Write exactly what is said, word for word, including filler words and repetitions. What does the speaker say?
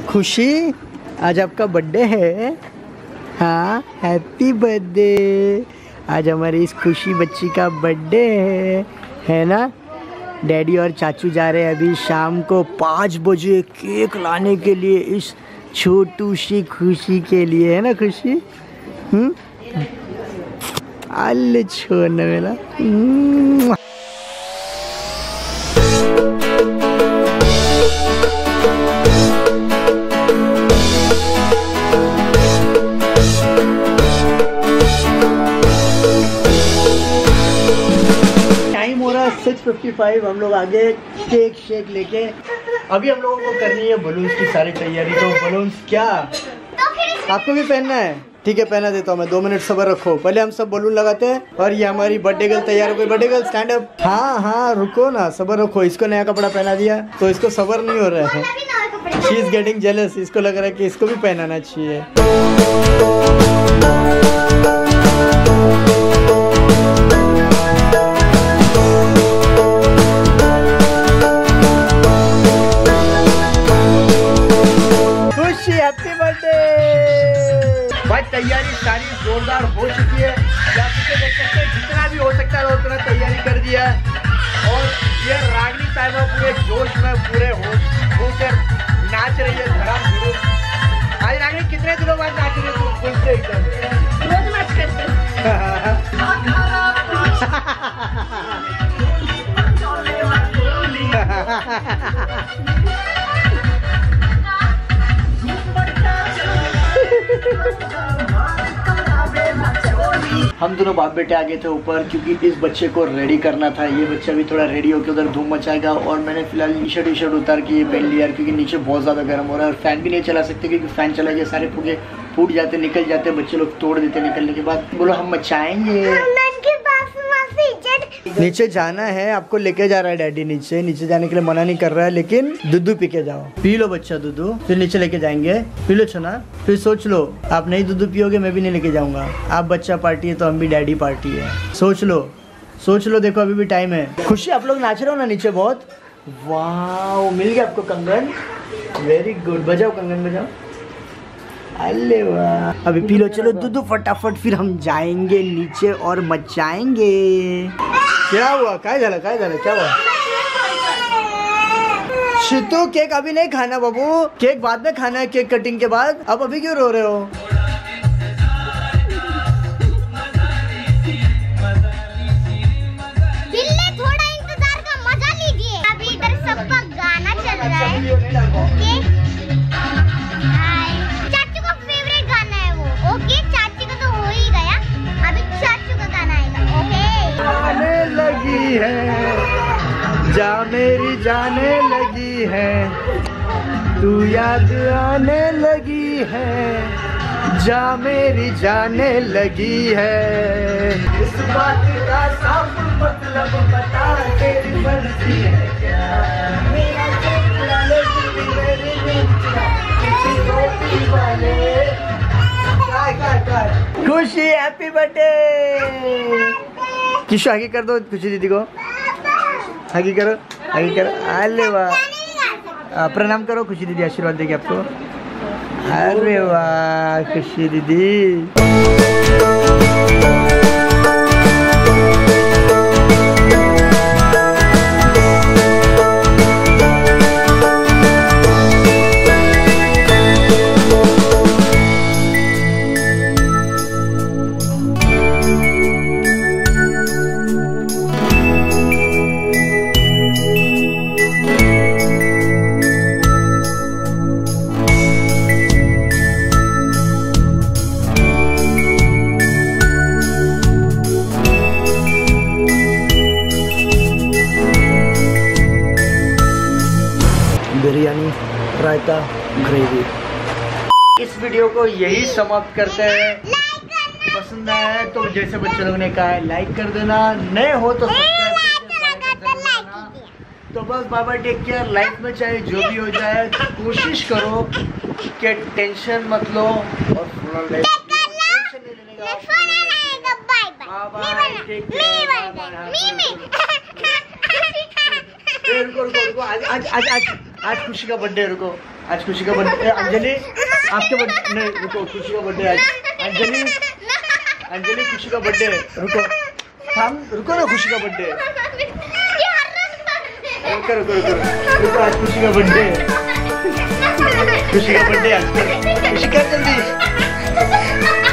खुशी आज आपका बर्थडे है। हाँ हैप्पी बर्थडे। आज हमारी इस खुशी बच्ची का बर्थडे है है ना। डैडी और चाचू जा रहे हैं अभी शाम को पाँच बजे केक लाने के लिए इस छोटू सी खुशी के लिए, है ना खुशी। हम्म अल्ले छोड़ने वाला। सिक्स फिफ्टी फाइव हम लोग आगे केक शेक लेके अभी हम लोगों को करनी है बलून्स की सारी तैयारी। तो बलून्स क्या आपको भी पहनना है? ठीक है पहना देता हूँ मैं, दो मिनट सब्र रखो। पहले हम सब बलून लगाते हैं और ये हमारी बर्थडे गर्ल तैयार हो गई। Birthday girl stand up. हाँ हाँ रुको ना, सब्र रखो। इसको नया कपड़ा पहना दिया तो इसको सब्र नहीं हो रहा है। She is getting jealous. इसको लग रहा है कि इसको भी पहनाना चाहिए। हैप्पी बर्थडे भाई। तैयारी सारी जोरदार हो चुकी है। आप देख सकते हैं जितना भी हो सकता है उतना तैयारी कर दिया है। और ये रागनी साहिबा पूरे जोश में पूरे होश होकर नाच रही है धड़ाम धूम। आज रागनी कितने दिनों बाद नाच रही है? खुल से एकदम रोज नाच करते हम दोनों बाप बेटे आ गए थे ऊपर क्योंकि इस बच्चे को रेडी करना था। ये बच्चा भी थोड़ा रेडी होकर उधर धूम मचाएगा और मैंने फिलहाल टी शर्ट टी शर्ट उतार के ये पहन लिया क्योंकि नीचे बहुत ज़्यादा गर्म हो रहा है और फैन भी नहीं चला सकते क्योंकि फैन चला गया सारे फूके फूट जाते निकल जाते, बच्चे लोग तोड़ देते निकलने के बाद। बोलो हम मचाएंगे। नीचे जाना है, आपको लेके जा रहा है डैडी। नीचे नीचे जाने के लिए मना नहीं कर रहा है लेकिन दूध पी के जाओ। पी लो बच्चा दूध, फिर नीचे लेके जाएंगे। पी लो छना, फिर सोच लो आप नहीं दूध पियोगे मैं भी नहीं लेके जाऊंगा। आप बच्चा पार्टी है तो हम भी डैडी पार्टी है। सोच लो सोच लो, देखो अभी भी टाइम है। खुशी आप लोग नाच रहे हो ना नीचे बहुत। वाह मिल गया आपको कंगन, वेरी गुड। बजाओ कंगन बजाओ। अरे वाह अभी पी लो। चलो दूध फटाफट, फिर हम जाएंगे नीचे और मचाएंगे। क्या हुआ? काय झालं काय झालं क्या हुआ? शितू केक अभी नहीं खाना बाबू, केक बाद में खाना है, केक कटिंग के बाद। अब अभी क्यों रो रहे हो? थोड़ा इंतजार का मजा लीजिए। अभी इधर सबका गाना चल रहा है। ओके चाचू का फेवरेट गाना है वो। ओके चाची का तो हो ही गया, अभी चाचू का गाना आएगा। ओके आने लगी है जा मेरी जाने लगी है, तू याद आने लगी है, जा मेरी जाने लगी है। इस बात का साफ मतलब बता, तेरी मर्जी है क्या? मेरा वाले खुशी हैप्पी बर्थडे। किशो आगे कर दो खुशी दीदी को, आगे करो आगे करो। अरे वाह प्रणाम करो, खुशी दीदी आशीर्वाद देगी आपको। अरे वाह खुशी दीदी। बिरयानी रायता ग्रेवी। इस वीडियो को यही समाप्त करते हैं। पसंद आया है तो जैसे बच्चे लोगों ने कहा है लाइक कर देना, नए हो तो तो बस बाबा टेक केयर। लाइफ में चाहे जो भी हो जाए कोशिश करो कि टेंशन मत लो और टेंशन नहीं लेने का। Bye take care. रुको रुको रुको आज आज आज आज आज खुशी का बर्थडे। रुको आज खुशी का बर्थडे। अंजलि आपके बर्थडे नहीं, रुको, खुशी का बर्थडे आज। अंजलि अंजलि खुशी का बर्थडे, रुको थाम, रुको ना, खुशी का बर्थडे, रुको रुको रुको रुको, आज खुशी का बर्थडे, खुशी का बर्थडे आज, खुशी कर जल्दी।